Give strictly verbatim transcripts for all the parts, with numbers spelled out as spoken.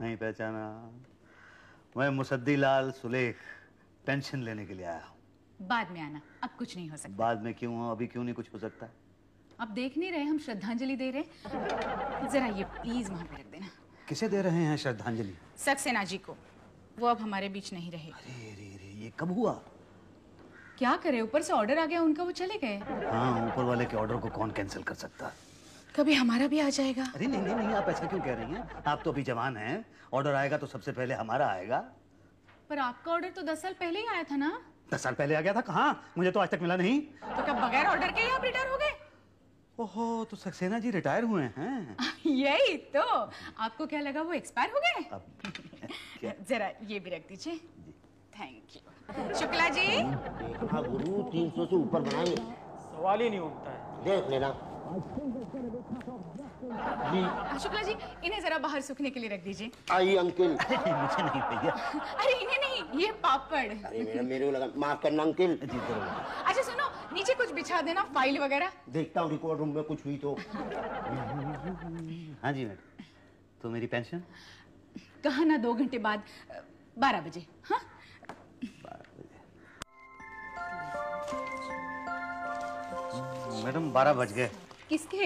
नहीं पहचाना? मैं मुसद्दी लाल सुलेख पेंशन लेने के लिए आया हूँ। बाद में आना, अब कुछ नहीं हो सकता। बाद में क्यों? अभी क्यों नहीं कुछ हो सकता? अब देख नहीं रहे हम श्रद्धांजलि दे रहे? जरा ये प्लीज वहां पे रख देना। किसे दे रहे हैं श्रद्धांजलि? सक्सेना जी को। वो अब हमारे बीच नहीं रहे। अरे अरे अरे, ये कब हुआ? क्या करे, ऊपर से ऑर्डर आ गया उनका, वो चले गए। हाँ, ऊपर वाले के ऑर्डर को कौन कैंसिल कर सकता है? कभी हमारा भी आ जाएगा। अरे नहीं नहीं नहीं, आप ऐसा क्यों कह रही हैं? आप तो अभी जवान हैं, ऑर्डर आएगा तो सबसे पहले हमारा आएगा। पर आपका ऑर्डर तो दस साल पहले ही आया था ना? दस साल पहले आ गया था? कहाँ? मुझे तो आज तक मिला नहीं। तो क्या बगैर ऑर्डर के ही आप रिटायर हो गए? ओहो, तो सक्सेना जी रिटायर हुए हैं? यही तो। आपको क्या लगा वो एक्सपायर हो गए? अब जरा ये भी रख दीजिए। Thank you. शुक्ला जी, देखना गुरु, तीन सौ से ऊपर बनाएंगे। सवाल ही नहीं उठता है। देख लेना जी। शुक्ला जी, इन्हें जरा बाहर सूखने के लिए रख दीजिए। आई अंकिल। मुझे नहीं भैया। अरे इन्हें नहीं, ये पापड़। अरे मेरा मेरे को लगा, माफ करना अंकिल। जी जरूर। अच्छा सुनो, नीचे कुछ बिछा देना, फाइल वगैरह। देखता हूँ रिकॉर्ड रूम में कुछ हुई तो। हाँ जी मैडम। तो मेरी पेंशन? कहा ना दो घंटे बाद, बारह बजे। हाँ, मैडम बारह बज गए। किसके?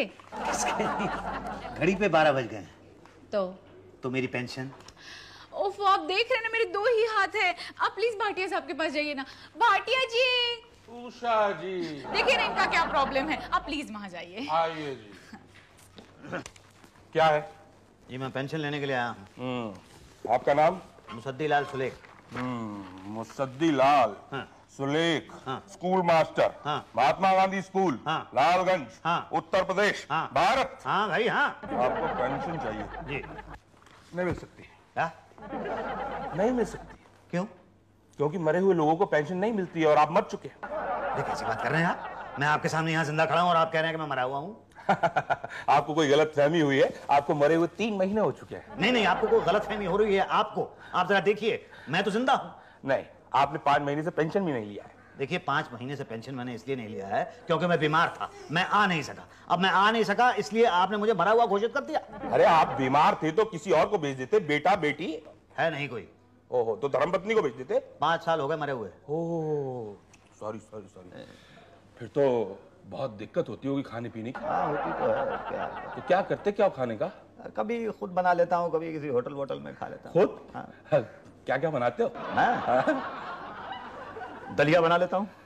घड़ी पे बारह बज गए। तो तो मेरी पेंशन? ओफ, आप देख रहे हैं ना मेरे दो ही हाथ हैं। आप प्लीज भाटिया साहब के पास जाइए ना। भाटिया जी। उषा जी। देखिए ना इनका क्या प्रॉब्लम है, आप प्लीज वहां जाइए। आइए जी। क्या है? जी मैं पेंशन लेने के लिए आया हूँ। हम्म, आपका नाम? मुसद्दी लाल सुलेख। हम्म, मुसद्दी लाल हाँ। सुलेख। हाँ। School master. हाँ। महात्मा गांधी स्कूल। हाँ। लालगंज। हाँ। उत्तर प्रदेश। हाँ। भारत। हाँ भाई हाँ। आपको पेंशन चाहिए? जी। नहीं मिल सकती। क्या? नहीं मिल सकती। क्यों? क्योंकि मरे हुए लोगों को पेंशन नहीं मिलती है और आप मर चुके हैं। देखिए कैसी बात कर रहे हैं आप? मैं आपके सामने यहाँ जिंदा खड़ा हूँ और आप कह रहे हैं कि मैं मरा हुआ हूँ। आपको कोई गलत फहमी हुई है। आपको मरे हुए तीन महीने हो चुके हैं। नहीं नहीं, आपको कोई गलत फहमी हो रही है। आपको, आप जरा देखिए, मैं तो जिंदा हूँ। नहीं, आपने पांच महीने से पेंशन भी नहीं लिया है। देखिए, पांच महीने से पेंशन मैंने इसलिए नहीं लिया है क्योंकि मैं बीमार था, मैं आ नहीं सका। अब मैं आ नहीं सका इसलिए आपने मुझे मरा हुआ घोषित कर दिया। अरे आप बीमार थे तो किसी और को भेज देते, बेटा बेटी है नहीं कोई। ओहो, तो धर्मपत्नी को भेज देते। पांच साल हो गए मरे हुए। Oh, sorry sorry sorry. फिर तो बहुत दिक्कत होती होगी खाने पीने की। हाँ होती तो है, क्या? तो क्या करते क्या हो खाने का? कभी खुद बना लेता हूँ, कभी किसी होटल वोटल में खा लेता हूँ। खुद? हाँ। क्या क्या बनाते हो? मैं दलिया बना लेता हूँ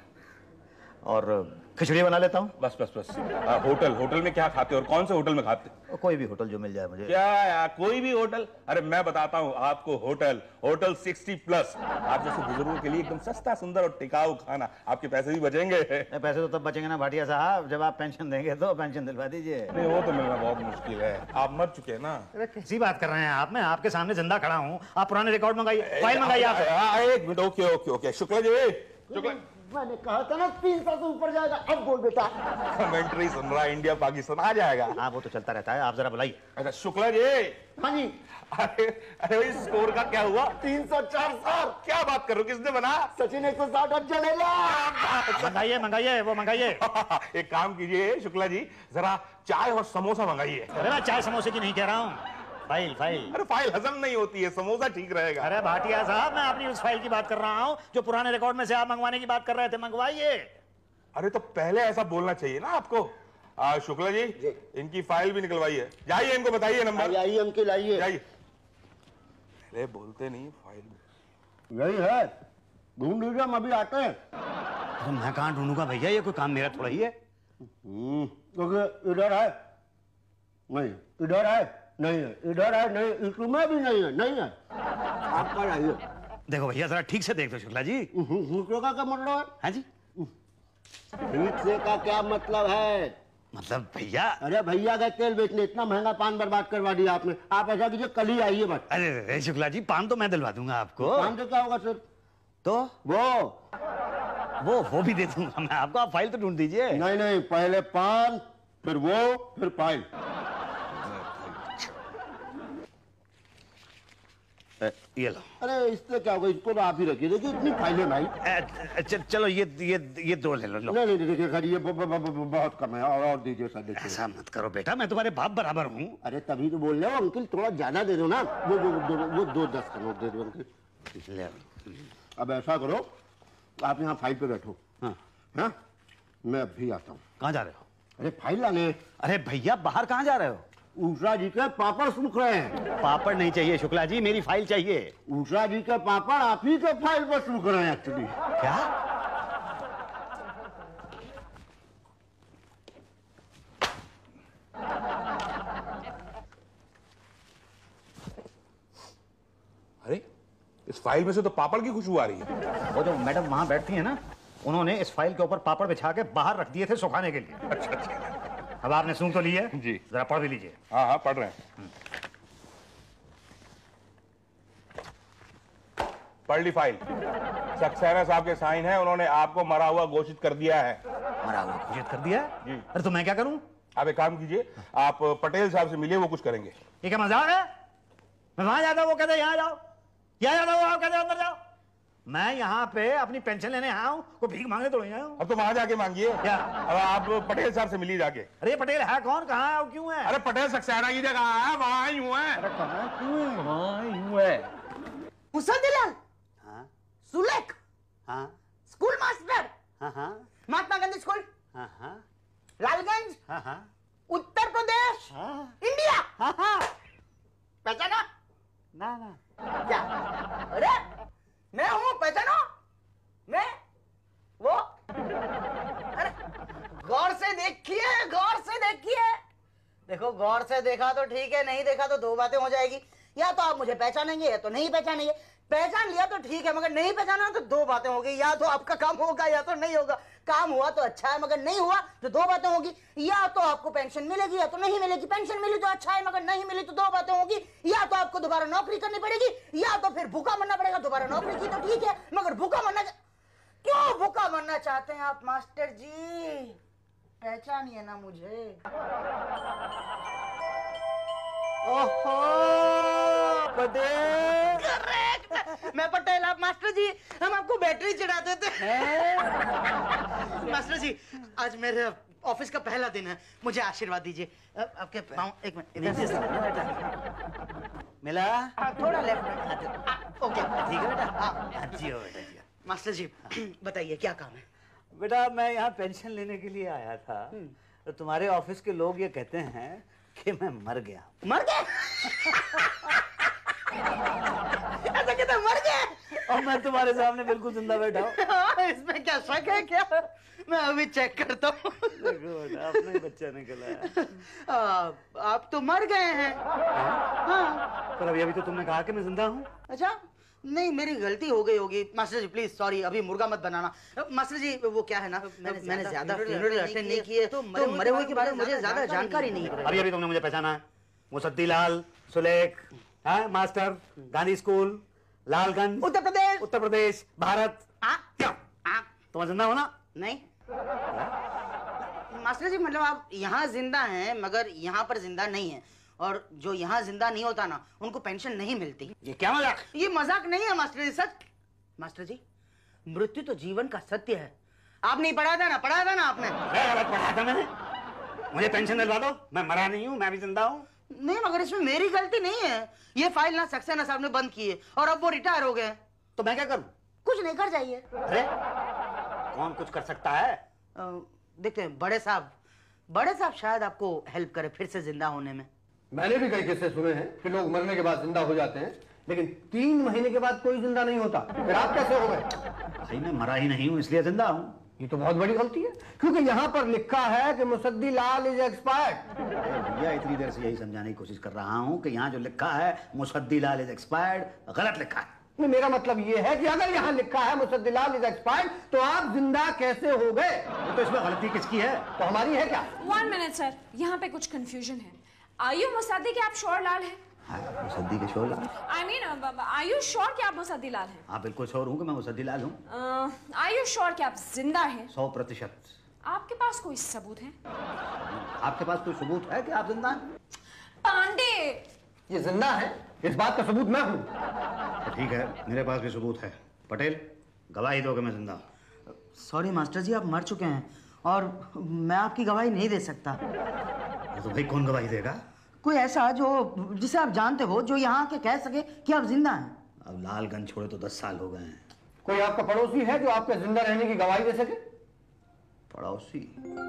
और खिचड़ी बना लेता हूँ। बस बस बस। आ, होटल होटल में क्या खाते हो और कौन से होटल में खाते? कोई भी होटल जो मिल जाए मुझे। क्या यार, कोई भी होटल? अरे मैं बताता हूँ आपको, होटल होटल सिक्सटी प्लस। आप जैसे बुजुर्गों के लिए एकदम सस्ता, सुंदर और टिकाऊ खाना। आपके पैसे भी बचेंगे। पैसे तो तब बचेंगे ना भाटिया साहब जब आप पेंशन देंगे तो पेंशन दिलवा दीजिए। नहीं, वो तो मिलना बहुत मुश्किल है, आप मर चुके हैं ना। अरे कैसी बात कर रहे हैं आप? मैं आपके सामने जिंदा खड़ा हूँ। आप पुराने रिकॉर्ड मंगाइए, फाइल मंगाइए आप। एक minute, okay okay okay. Shukla ji, Shukla, मैंने कहा था ना तीन सौ से ऊपर जाएगा। अब बोल बेटा। कमेंट्री सुन रहा है, इंडिया पाकिस्तान आ जाएगा। हाँ वो तो चलता रहता है, आप जरा बुलाइए। अच्छा शुक्ला जी। हाँ जी। अरे अरे भाई, स्कोर का क्या हुआ? तीन सौ चार सर। क्या बात कर रहे हो, किसने बना? सचिन एक सौ साठ अब चलेगा। मंगाइए मंगाइए, वो मंगाइए। एक काम कीजिए शुक्ला जी, जरा चाय और समोसा मंगाइए। अरे मैं चाय समोसे की नहीं कह रहा हूँ, फाइल फाइल। अरे फाइल हजम नहीं होती है, समोसा ठीक रहेगा। अरे भाटिया साहब, मैं अपनी उस फाइल की बात कर रहा हूँ जो पुराने रिकॉर्ड में से आप मंगवाने की बात कर रहे थे। मंगवाइए। अरे तो पहले ऐसा बोलना चाहिए ना आपको। आ, शुक्ला जी, जी, इनको फाइल भी निकलवाइए। जाइए, इनको बताइए नंबर। आइए अंकिल आइए। जाइए। अरे बोलते नहीं, फाइल यही है, ढूंढ लीजिए, हम अभी आते हैं। तो मैं कहाँ ढूंढूंगा भैया, ये कोई काम मेरा थोड़ा ही है। क्योंकि इधर है नहीं, इधर है नहीं है, इधर है नहीं, इसमें भी नहीं है, नहीं है। आप कल आइए। देखो भैया जरा ठीक से देख दो शुक्ला जी। दूसरे का क्या मतलब है? हाँ जी, ठीक से का क्या मतलब है? मतलब भैया। अरे भैया का तेल बेचने इतना महंगा पान बर्बाद करवा दिया आपने। आप ऐसा कीजिए, कल ही आइए बस। अरे अरे शुक्ला जी, पान तो मैं दिलवा दूंगा आपको। पान से क्या होगा सर? तो वो वो वो भी दे दूंगा मैं आपको। आप फाइल तो ढूंढ दीजिए। नहीं नहीं, पहले पान, फिर वो, फिर फाइल। ये लो। अरे इससे क्या होगा, इसको तो आप ही रखिए। देखिए इतनी फाइलें भाई। ए, च, चलो ये ये ये दो ले लो, लो। नहीं नहीं देखिए खैर ये ब, ब, ब, ब, बहुत कम है, और, और दीजिए सर देखिए। ऐसा मत करो बेटा, मैं तुम्हारे बाप बराबर हूँ। अरे तभी तो बोल रहे हो अंकल, थोड़ा ज्यादा दे दो ना। वो वो वो, वो दो दस का नोट दे दो अंकल। ले। अब ऐसा करो, आप यहाँ फाइल पे बैठो। हाँ हाँ, मैं अभी आता हूँ। कहाँ जा रहे हो? अरे फाइल लाने। अरे भैया बाहर कहाँ जा रहे हो? ऊषा जी के पापड़ सूख रहे हैं। पापड़ नहीं चाहिए शुक्ला जी, मेरी फाइल चाहिए। ऊषा जी के पापड़ आप ही के फाइल पर सूख रहे हैं एक्चुअली। क्या? अरे इस फाइल में से तो पापड़ की खुशबू आ रही है। वो जो मैडम वहां बैठती है ना, उन्होंने इस फाइल के ऊपर पापड़ बिछा के बाहर रख दिए थे सुखाने के लिए। अच्छा अच्छा। अब आपने सूंघ तो ली है जी। जरा पढ़ भी लीजिए। हाँ हाँ पढ़ रहे हैं। पढ़ ली फाइल। सक्सेना साहब के साइन है, उन्होंने आपको मरा हुआ घोषित कर दिया है। मरा हुआ घोषित कर दिया है? जी। अरे तो मैं क्या करूं? आप एक काम कीजिए, आप पटेल साहब से मिलिए, वो कुछ करेंगे। ये क्या मजाक है? मैं वहां जाता हूं, वो कहते यहाँ जाओ, यहाँ जाता हूं, आप कहते अंदर जाओ। मैं यहाँ पे अपनी पेंशन लेने आया हूँ, कोई भीख मांगने तो नहीं आया हूँ। अब तो वहां जाके मांगिए। क्या? अब आप पटेल साहब से मिलिए जाके। अरे पटेल है कौन, कहाँ है और क्यों है? अरे पटेल सक्सेना की जगह है, वहां ही हुआ है। अरे कहाँ क्यों है? वहां ही हुआ है। मुसद्दिलाल, हाँ सुलेख, हाँ स्कूल मास्टर, हाँ हाँ महात्मा गांधी स्कूल, हाँ हाँ लालगंज, हाँ हाँ उत्तर प्रदेश, हाँ इंडिया। हाँ हाँ। पहचाना? ना ना क्या? अरे मैं हूँ, पहचानो? मैं वो। अरे गौर से देखिए, गौर से देखिए। देखो गौर से देखा तो ठीक है, नहीं देखा तो दो बातें हो जाएगी। या तो आप मुझे पहचानेंगे या तो नहीं पहचानेंगे। पहचान लिया तो ठीक है, मगर नहीं पहचाना तो दो बातें होगी। या तो आपका काम होगा या तो नहीं होगा। काम हुआ तो अच्छा है, मगर नहीं हुआ तो दो बातें होगी। या तो आपको पेंशन मिलेगी या तो नहीं मिलेगी। पेंशन मिली तो अच्छा है, मगर नहीं मिली तो दो बातें होगी। या तो आपको दोबारा नौकरी करनी पड़ेगी या तो फिर भूखा मरना पड़ेगा। दोबारा नौकरी की तो ठीक है, मगर भूखा मरना क्यों भूखा मरना चाहते हैं आप मास्टर जी? पहचानिए ना मुझे। ओहो पटेल। करेक्ट, मैं पटेल, आप मास्टर जी। हम आपको बैटरी चढ़ा देते हैं। मास्टर जी आज मेरे ऑफिस का पहला दिन है, मुझे आशीर्वाद दीजिए। आपके पाँव एक मिनट मिला? हाँ, थोड़ा लेफ्ट में। ओके ठीक है बेटा। हाँ। अच्छी हो बेटा जी। मास्टर जी बताइए क्या काम है? बेटा मैं यहाँ पेंशन लेने के लिए आया था, तो तुम्हारे ऑफिस के लोग ये कहते हैं कि मैं मर गया। मर गए? ऐसा कहते मर गए? और मैं तुम्हारे सामने बिल्कुल जिंदा बैठा हूँ। हाँ, इसमें क्या शक है क्या? मैं अभी चेक करता हूँ। देखो बेटा अपना ही बच्चा निकला है। आ, आप तो मर गए हैं। हाँ। पर अभी अभी तो तुमने कहा कि मैं जिंदा हूँ। अच्छा नहीं, मेरी गलती हो गई होगी मास्टर जी, प्लीज सॉरी। अभी मुर्गा मत बनाना मास्टर जी। वो क्या है ना, मैंने, मैंने ज्यादा फ्यूनरल अटेंड नहीं किए, तो मरे हुए के बारे में मुझे ज्यादा जानकारी नहीं है। अभी अभी तुमने मुझे पहचाना है? मुसद्दीलाल, सुलेख, हाँ मास्टर, गांधी स्कूल, लालगंज, उत्तर प्रदेश, उत्तर प्रदेश, भारत। आ, क्या आ, तुम जिंदा हो ना? नहीं मास्टर जी, मतलब आप यहाँ जिंदा हैं मगर यहाँ पर जिंदा नहीं है। और जो यहाँ जिंदा नहीं होता ना, उनको पेंशन नहीं मिलती। ये क्या मजाक? ये मजाक नहीं है मास्टर जी, सच। मास्टर जी मृत्यु तो जीवन का सत्य है। आप नहीं पढ़ा था ना? पढ़ा था ना आपने? गलत पढ़ा था मैंने। मुझे पेंशन दिलवा दो, मैं मरा नहीं हूँ, मैं भी जिंदा हूँ। नहीं मगर इसमें मेरी गलती नहीं है। ये फाइल ना सक्सेना साहब ने बंद की है और अब वो रिटायर हो गए। तो मैं क्या करूँ? कुछ नहीं कर जाइए। अरे कौन कुछ कर सकता है? अ, देखते हैं बड़े साहब, बड़े साहब शायद आपको हेल्प करे फिर से जिंदा होने में। मैंने भी कई किस्से सुने हैं कि लोग मरने के बाद जिंदा हो जाते हैं, लेकिन तीन महीने के बाद कोई जिंदा नहीं होता। फिर आप कैसे हो गए? भाई मैं मरा ही नहीं हूँ इसलिए जिंदा हूँ। ये तो बहुत बड़ी गलती है, क्योंकि यहाँ पर लिखा है कि मुसद्दीलाल इज एक्सपायर्ड। भैया इतनी देर से यही समझाने की कोशिश कर रहा हूँ कि यहाँ जो लिखा है मुसद्दीलाल इज एक्सपायर्ड, गलत लिखा है। नहीं, मेरा मतलब ये है कि अगर यहाँ लिखा है मुसद्दीलाल इज एक्सपायर्ड, तो आप जिंदा कैसे हो गए? तो इसमें गलती किसकी है? तो हमारी है क्या? वन मिनट सर, यहाँ पे कुछ कंफ्यूजन है। आर यू मुसद्दी के आप श्योर लाल हैं? हाँ, मुसद्दी के शोर। I mean are you sure कि आप मुसद्दी लाल हैं? हाँ बिल्कुल श्योर हूँ कि मैं मुसद्दीलाल हूँ। आर यू श्योर कि आप जिंदा हैं? सौ प्रतिशत। आपके पास कोई सबूत है? आपके पास कोई सबूत है कि आप जिंदा हैं? पांडे, ये जिंदा है, इस बात का सबूत मैं हूं। तो ठीक है, मेरे पास भी सबूत है। पटेल, गवाही दो कि मैं जिंदा हूं। सॉरी मास्टर जी, आप मर चुके हैं और मैं आपकी गवाही नहीं दे सकता। तो भाई कौन गवाही देगा? कोई ऐसा जो जिसे आप जानते हो, जो यहाँ के कह सके कि आप जिंदा हैं। अब लालगंज छोड़े तो दस साल हो गए हैं। कोई आपका पड़ोसी है जो आपके जिंदा रहने की गवाही दे सके? पड़ोसी?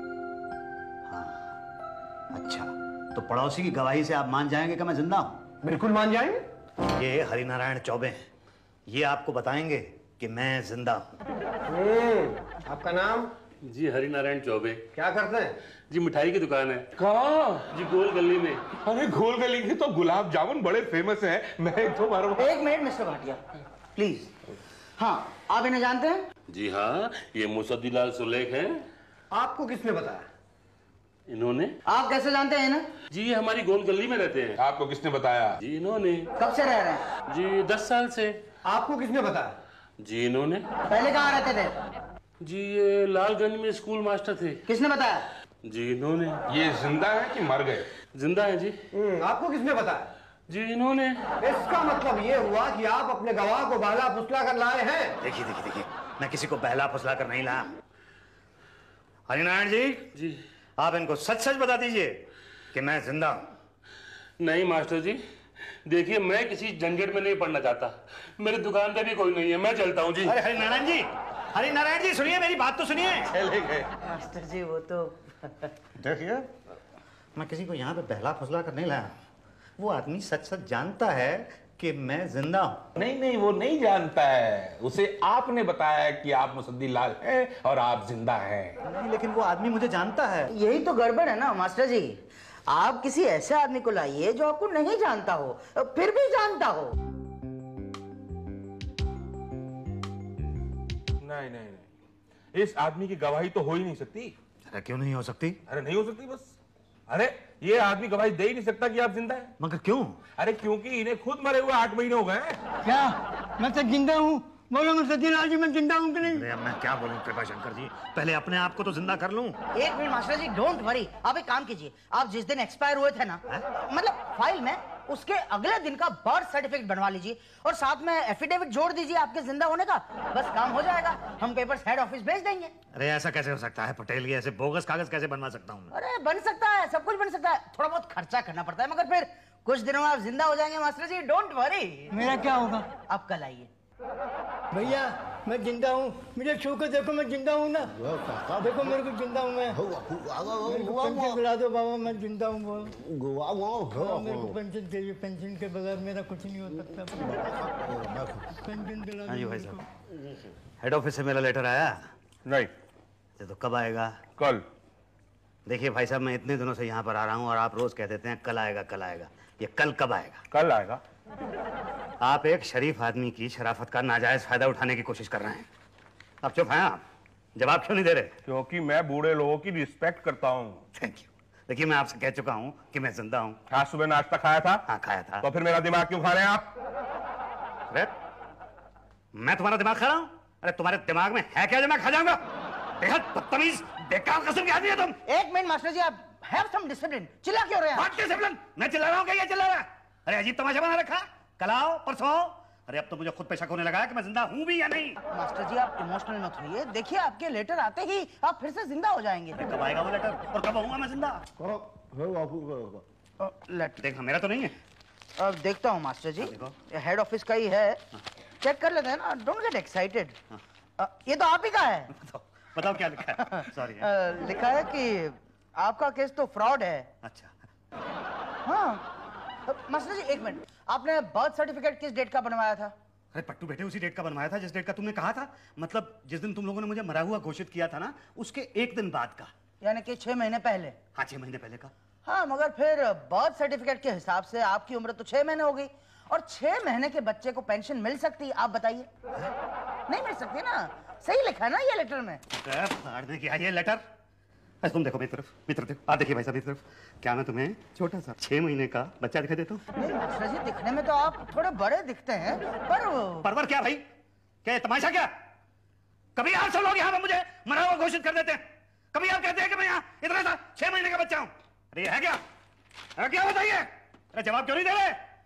हाँ, अच्छा, तो पड़ोसी की गवाही से आप मान जाएंगे कि मैं जिंदा हूं? बिल्कुल मान जाएंगे। ये हरिनारायण चौबे हैं, ये आपको बताएंगे कि मैं जिंदा हूं। आपका नाम? जी हरिनारायण चौबे। क्या करते हैं? जी मिठाई की दुकान है। कहाँ? जी गोल गली में। अरे गोल गली के तो गुलाब जामुन बड़े फेमस हैं। मैं एक तो बार एक मिनट मिस्टर भाटिया, प्लीज। हाँ, आप इन्हें जानते हैं? जी हाँ, ये मुसद्दीलाल सुलेख हैं। आपको किसने बताया? इन्होंने। आप कैसे जानते हैं इन्हें? जी ये हमारी गोल गली में रहते हैं। आपको किसने बताया? जी इन्होंने। कब से रह रहे हैं? जी दस साल से। आपको किसने बताया? जी इन्होंने। पहले कहाँ रहते थे? जी ये लालगंज में स्कूल मास्टर थे। किसने बताया? जी इन्होंने। ये जिंदा है कि मर गए? जिंदा है जी। आपको किसने बताया? जी इन्होंने। इसका मतलब ये हुआ कि आप अपने गवाह को बहला फुसला कर लाए हैं। देखिए देखिए देखिए, मैं किसी को बहला फुसला कर नहीं लाया। हरिनारायण जी, जी आप इनको सच सच बता दीजिए कि मैं जिंदा हूं। नहीं मास्टर जी, देखिए मैं किसी झंझट में नहीं पड़ना चाहता। मेरी दुकान पे भी कोई नहीं है, मैं चलता हूँ जी। अरे हरिनारायण जी, हरिनारायण जी सुनिए, मेरी बात तो सुनिए। चले गए। मास्टर जी वो तो देखिए, मैं किसी को यहाँ पे बहला फुसला कर नहीं लाया। वो आदमी सच सच जानता है कि मैं जिंदा हूं। नहीं नहीं, वो नहीं जानता है। उसे आपने बताया कि आप मुसद्दीलाल हैं और आप जिंदा हैं। नहीं, लेकिन वो आदमी मुझे जानता है। यही तो गड़बड़ है ना मास्टर जी। आप किसी ऐसे आदमी को लाइए जो आपको नहीं जानता हो, फिर भी जानता हो। नहीं नहीं नहीं, इस आदमी की गवाही तो हो ही नहीं सकती। अरे क्यों नहीं हो सकती? अरे नहीं हो सकती बस। अरे ये आदमी गवाही दे ही नहीं सकता कि आप जिंदा हैं। मगर क्यों? अरे क्योंकि इन्हें खुद मरे हुए आठ महीने हो गए हैं। क्या मैं तो जिंदा हूँ? बोलो मुसद्दीलाल जी, मैं जिंदा हूँ कि नहीं? अरे अब मैं क्या बोलूं कृपा शंकर जी, पहले अपने आप को तो जिंदा कर लूं। एक minute master ji, don't worry. आप एक काम कीजिए, आप जिस दिन एक्सपायर हुए थे ना, मतलब फाइल में उसके अगले दिन का बर्थ सर्टिफिकेट बनवा लीजिए और साथ में एफिडेविट जोड़ दीजिए आपके जिंदा होने का। बस काम हो जाएगा, हम पेपर्स हेड ऑफिस भेज देंगे। अरे ऐसा कैसे हो सकता है पटेल? ये ऐसे बोगस कागज कैसे बनवा सकता हूँ? अरे बन सकता है, सब कुछ बन सकता है। थोड़ा बहुत खर्चा करना पड़ता है, मगर फिर कुछ दिनों में आप जिंदा हो जाएंगे मास्टर जी, डोंट वरी। मेरा क्या होगा? आप कल आइए। भैया मैं जिंदा हूँ, मुझे छू के देखो, मैं जिंदा हूँ ना। देखो मेरे को जिंदा हूँ मैं। मेरे को पेंशन दिला दो बाबा, मैं जिंदा हूँ। बोलो मेरे को पेंशन चाहिए, पेंशन के बगैर मेरा कुछ नहीं हो सकता। पेंशन दिला हाँ जी दो भाई मेरे को। साहब, हेड ऑफिस से मेरा लेटर आया। नहीं, तो कब आएगा? कल। देखिए भाई साहब, मैं इतने दिनों से यहाँ पर आ रहा हूँ और आप रोज कहते देते हैं कल आएगा कल आएगा। ये कल कब आएगा? कल आएगा। आप एक शरीफ आदमी की शराफत का नाजायज फायदा उठाने की कोशिश कर रहे हैं। अब चुप हैं आप, जवाब क्यों नहीं दे रहे? क्योंकि मैं बूढ़े लोगों की रिस्पेक्ट करता हूँ। Thank you. देखिए मैं आपसे कह चुका हूँ कि मैं जिंदा हूँ। आज सुबह नाश्ता खाया था? हाँ खाया था। तो फिर मेरा दिमाग क्यों खा रहे हैं आप? अरे मैं तुम्हारा दिमाग खा रहा हूँ? अरे तुम्हारे दिमाग में है क्या जो मैं खा जाऊंगा? बेहद बदतमीज बेकार किस्म के आदमी है तुम। एक मिनट मास्टर जी, आप हैव सम डिसिप्लिन। चिल्ला क्यों रहे हैं? What discipline? मैं चिल्ला रहा हूँ क्या ये चिल्ला रहा है? अरे अजीब तमाशा बना रखा। कल आओ परसों आओ। अरे अब तो मुझे खुद पे शक होने लगा है कि मैं जिंदा हूँ भी या नहीं। मास्टर जी आप इमोशनल मत होइए। देखिए आपके लेटर आते ही आप फिर से जिंदा हो जाएंगे। कब आएगा वो लेटर और कब होऊंगा मैं जिंदा? लेटर देखना मेरा तो नहीं है। अब देखता हूँ मास्टर जी, देखो। ये हेड ऑफिस का ही है। चेक कर लेते हैं ना, डोंट गेट एक्साइटेड। ये तो आप ही का है। बताओ बताओ क्या लिखा है? सॉरी। अ, लिखा है कि आपका केस तो फ्रॉड है। अच्छा हाँ मास्टर जी एक मिनट, आपने बर्थ सर्टिफिकेट किस डेट का बनवाया था? अरे पट्टू बेटे उसी डेट का बनवाया था जिस डेट का तुमने कहा था। मतलब जिस दिन तुम लोगों ने मुझे मरा हुआ घोषित किया था ना, उसके एक दिन बाद का। यानी कि छह महीने पहले। हाँ छह महीने पहले का। हाँ मगर फिर बर्थ सर्टिफिकेट के हिसाब से आपकी उम्र तो छह महीने हो गई और छह महीने के बच्चे को पेंशन मिल सकती है? आप बताइए। नहीं मिल सकती ना? सही लिखा है ना ये लेटर में? फाड़ने की आई ये लेटर। अरे तुम देखो मेरी तरफ, मेरी तरफ देखो। आप देखिए भाई साहब मेरी तरफ। क्या मैं तुम्हें छोटा सा छह महीने का बच्चा दिखाई देता हूँ? नहीं मास्टर जी, दिखने में तो आप थोड़े बड़े दिखते हैं, पर परवर क्या भाई? क्या ये तमाशा क्या? कभी आप सब लोग यहाँ पे मुझे मरा हुआ घोषित कर देते हैं, कभी आप कहते हैं कि मैं यहाँ इतना सा छह महीने का बच्चा हूँ। अरे ये है क्या? है क्या बताइए? अरे जवाब क्यों नहीं दे रहे?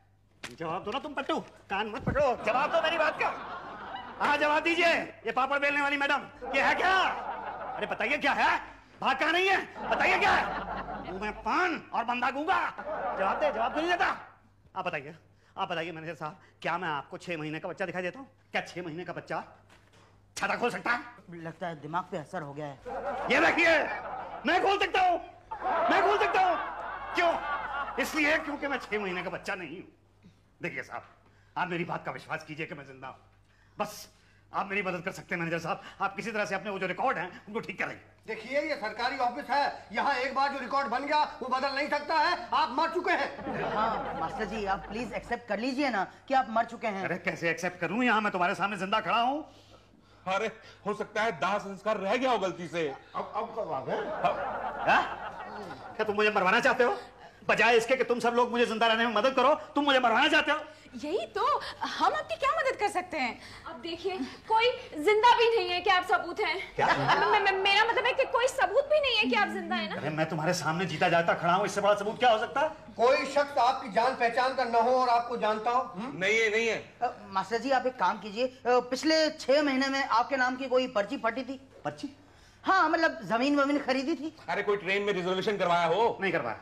जवाब दो ना तुम पट्टू, कान मत पकड़ो, जवाब दो मेरी बात का। हाँ जवाब दीजिए। ये पापड़ बेलने वाली मैडम ये है क्या? अरे बताइए क्या है? भाग कहाँ नहीं है? बताइए क्या है? मुंह में पान और बंदा गूंगा। जवाब दे, जवाब नहीं देता। आप बताइए, आप बताइए मैनेजर साहब, क्या मैं आपको छह महीने का बच्चा दिखाई देता हूँ? क्या छह महीने का बच्चा छाता खोल सकता है? लगता है दिमाग पे असर हो गया है। ये देखिए, मैं खोल सकता हूँ, मैं खोल सकता हूँ। क्यों? इसलिए क्योंकि मैं छह महीने का बच्चा नहीं हूँ। देखिए साहब, आप मेरी बात का विश्वास कीजिए कि मैं जिंदा हूँ। बस आप मेरी मदद कर सकते हैं मैनेजर साहब। आप किसी तरह से अपने वो जो रिकॉर्ड हैं उनको ठीक करें। देखिए ये सरकारी ऑफिस है, यहाँ एक बार जो रिकॉर्ड बन गया वो बदल नहीं सकता है। आप मर चुके हैं। हाँ मास्टर जी, आप प्लीज एक्सेप्ट कर लीजिए ना कि आप मर चुके हैं। अरे कैसे एक्सेप्ट करूं? यहाँ मैं तुम्हारे सामने जिंदा खड़ा हूँ। अरे हो सकता है दाह संस्कार रह गया हो गलती से। अब अब करवा गए। क्या तुम मुझे मरवाना चाहते हो? बजाय इसके कि तुम सब लोग मुझे जिंदा रहने में मदद करो, तुम मुझे मरवाना चाहते हो। यही तो, हम आपकी क्या मदद कर सकते हैं? अब देखिए, कोई जिंदा भी नहीं है कि आप सबूत हैं। क्या? म, म, मेरा मतलब है कि कोई सबूत भी नहीं है कि आप जिंदा हैं ना। अरे मैं तुम्हारे सामने जीता जाता खड़ा हूँ, इससे बड़ा सबूत क्या हो सकता है? कोई शख्स आपकी जान पहचान का न हो और आपको जानता हो? नहीं है, नहीं है। अ, मास्टर जी आप एक काम कीजिए, अ, पिछले छह महीने में आपके नाम की कोई पर्ची फटी थी? पर्ची? हाँ मतलब जमीन वमीन खरीदी थी? अरे कोई ट्रेन में रिजर्वेशन करवाया हो? नहीं करवाया।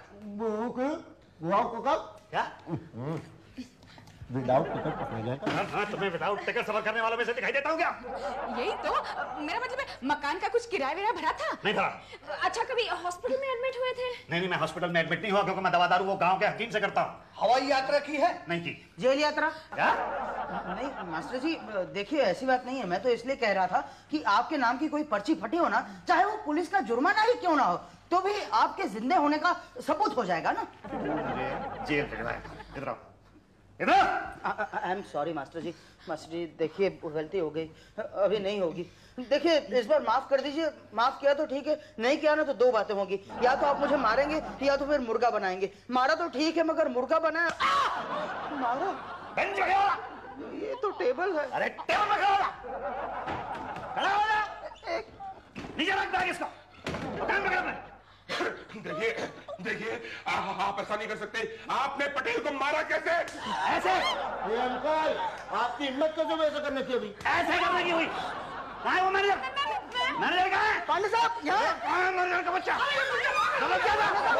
क्या? विदाउट टिकट पकड़ा जाएगा। हाँ, हाँ, तुम्हें विदाउट टिकट सफर करने वालों में से दिखाई देता हूँ क्या? यही तो, मेरा मतलब है मकान का कुछ किराया विराया भरा था? नहीं भरा। अच्छा, कभी हॉस्पिटल में एडमिट हुए थे? नहीं नहीं, मैं हॉस्पिटल में एडमिट नहीं हुआ क्योंकि मैं दवा दारू वो गांव के हकीम से करता हूँ। हवाई यात्रा की है? नहीं की। जेल यात्रा? क्या? नहीं मास्टर जी, देखिए ऐसी बात नहीं है। मैं तो इसलिए कह रहा था कि आपके नाम की कोई पर्ची फटी हो ना, चाहे वो पुलिस का जुर्माना ही क्यों ना हो, तो भी आपके जिंदे होने का सबूत हो जाएगा ना। जेल भिजवाया। इधर आओ, इधर। I am sorry master ji. Master ji देखिए, गलती हो गई, अभी नहीं होगी। देखिए इस बार माफ कर दीजिए। माफ किया तो ठीक है, नहीं किया ना तो दो बातें होंगी, या तो आप मुझे मारेंगे या तो फिर मुर्गा बनाएंगे। मारा तो ठीक है, मगर मुर्गा बनाया, मारा बेंच पे खड़ा। ये तो टेबल है। अरे टेबल पे खड़ा हो। खड़ा हो जा। नीचे रख बैग इसको। दुकान पे खड़ा। देखिए देखिए, आ- आप ऐसा नहीं कर सकते। आपने पटेल को मारा कैसे? ऐसे ये अंकल, आपकी हिम्मत कैसे वैसे करने की? अभी ऐसे करने की हुई। कहाँ है वो मैनेजर? मैनेजर कहाँ है? पांडे साहब यहाँ। कहाँ है मैनेजर का बच्चा? समझ क्या था?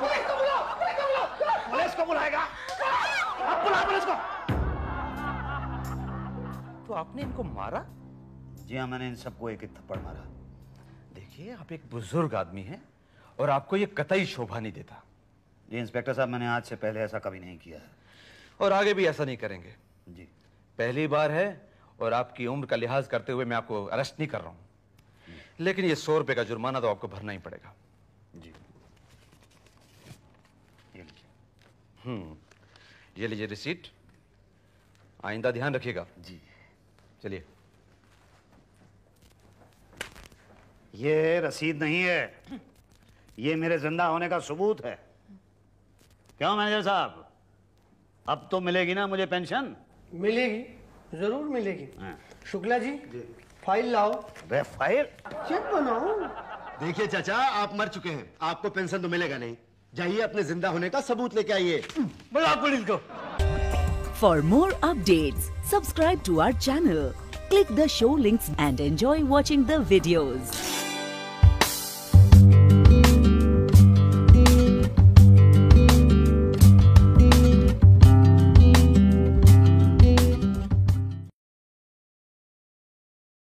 पुलिस को बुलाएगा। अब बुला पुलिस को। तो आपने इनको मारा? जी हाँ, मैंने इन सबको एक एक थप्पड़ मारा। देखिए, आप एक बुजुर्ग आदमी हैं और आपको ये कतई शोभा नहीं देता। जी इंस्पेक्टर साहब, मैंने आज से पहले ऐसा कभी नहीं किया है। और आगे भी ऐसा नहीं करेंगे। जी। पहली बार है और आपकी उम्र का लिहाज करते हुए मैं आपको अरेस्ट नहीं कर रहा हूं, लेकिन ये सौ रुपए का जुर्माना तो आपको भरना ही पड़ेगा। जी ये लीजिए। हम्म ये लीजिए रिसीट। आइंदा ध्यान रखिएगा। जी। चलिए। ये रसीद नहीं है, ये मेरे जिंदा होने का सबूत है। क्यों मैनेजर साहब, अब तो मिलेगी ना मुझे पेंशन? मिलेगी, जरूर मिलेगी। हाँ। शुक्ला जी, फाइल लाओ। वे फाइल? चेक बनाओ। देखिए चाचा, आप मर चुके हैं, आपको पेंशन तो मिलेगा नहीं। जाइए अपने जिंदा होने का सबूत लेके आइए। बुलाओ पुलिस को। For more updates, subscribe to our channel, click the show links and enjoy watching the videos.